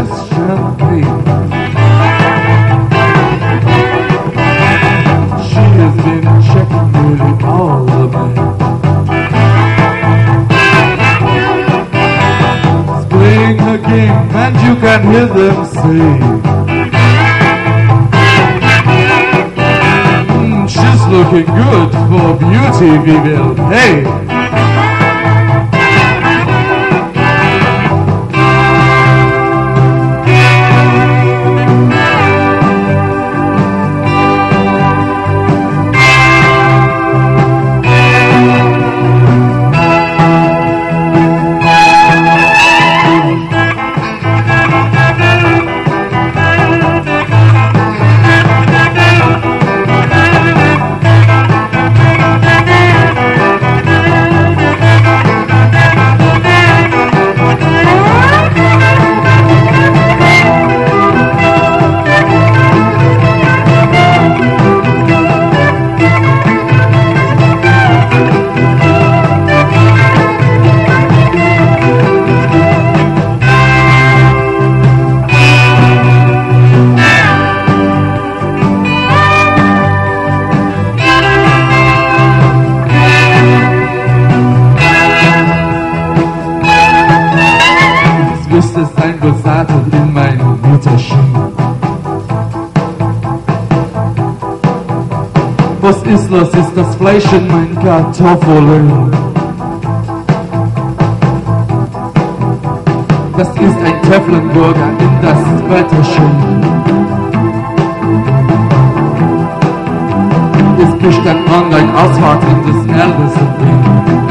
indigestion pain. She has been checking nearly all the men. She's playing her game and you can hear them say, she's looking good for beauty, we will pay. Müsste sein gesattelt in meinem Mutterschien. Was ist los, ist das Fleisch in meinen Kartoffeln? Das ist ein Teflonburger in das Bretterchen. Ist gestern online ausfahrt in das Elvis-Ding.